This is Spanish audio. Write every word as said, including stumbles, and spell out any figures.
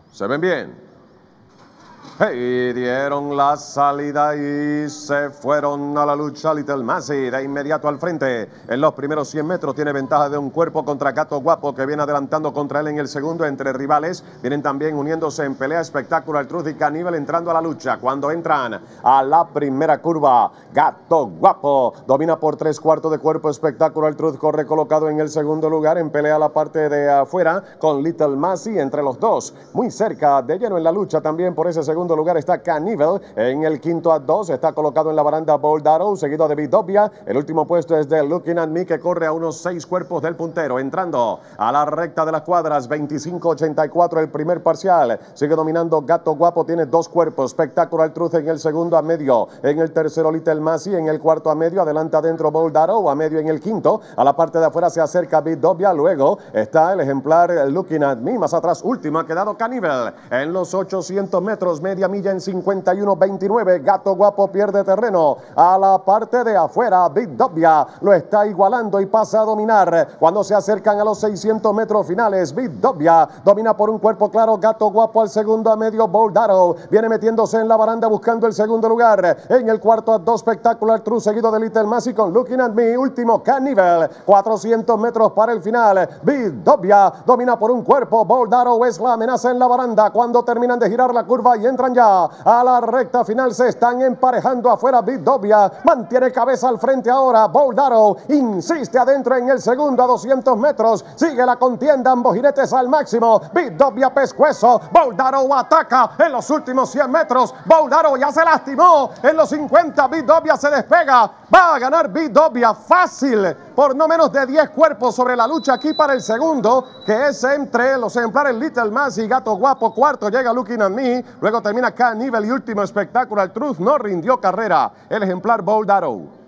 Se ven bien. Y dieron la salida y se fueron a la lucha. Little Massy de inmediato al frente. En los primeros cien metros tiene ventaja de un cuerpo contra Gato Guapo, que viene adelantando contra él en el segundo. Entre rivales vienen también uniéndose en pelea Spectacular Truth y Caníbal entrando a la lucha. Cuando entran a la primera curva, Gato Guapo domina por tres cuartos de cuerpo. Spectacular Truth corre colocado en el segundo lugar. En pelea la parte de afuera con Little Massy entre los dos. Muy cerca de lleno en la lucha también por ese segundo lugar está Caníbal. En el quinto a dos está colocado en la baranda Bold Arrow, seguido de Vidovia. El último puesto es de Looking at Me, que corre a unos seis cuerpos del puntero. Entrando a la recta de las cuadras, veinticinco ochenta y cuatro el primer parcial. Sigue dominando Gato Guapo, tiene dos cuerpos. Spectacular Truth en el segundo a medio. En el tercero Little Massy, en el cuarto a medio. Adelanta adentro Bold Arrow, a medio en el quinto. A la parte de afuera se acerca Vidovia. Luego está el ejemplar Looking at Me. Más atrás, último ha quedado Caníbal. En los ochocientos metros, media milla en cincuenta y uno veintinueve. Gato Guapo pierde terreno. A la parte de afuera, Vidovia lo está igualando y pasa a dominar. Cuando se acercan a los seiscientos metros finales, Vidovia domina por un cuerpo claro. Gato Guapo al segundo a medio. Bold Arrow viene metiéndose en la baranda buscando el segundo lugar. En el cuarto a dos, Spectacular Truth, seguido de Little Massy con Looking at Me. Último, Caníbal. cuatrocientos metros para el final. Vidovia domina por un cuerpo. Bold Arrow es la amenaza en la baranda. Cuando terminan de girar la curva y entran ya a la recta final, se están emparejando afuera. Vidovia mantiene cabeza al frente ahora. Bold Arrow insiste adentro en el segundo a doscientos metros. Sigue la contienda, ambos jinetes al máximo. Vidovia pescuezo. Bold Arrow ataca en los últimos cien metros. Bold Arrow ya se lastimó en los cincuenta. Vidovia se despega. Va a ganar Vidovia fácil por no menos de diez cuerpos sobre la lucha aquí para el segundo, que es entre los ejemplares Little Massy y Gato Guapo. Cuarto llega Looking at Me. Luego termina Caníbal y último Spectacular Truth. No rindió carrera el ejemplar Bold Arrow.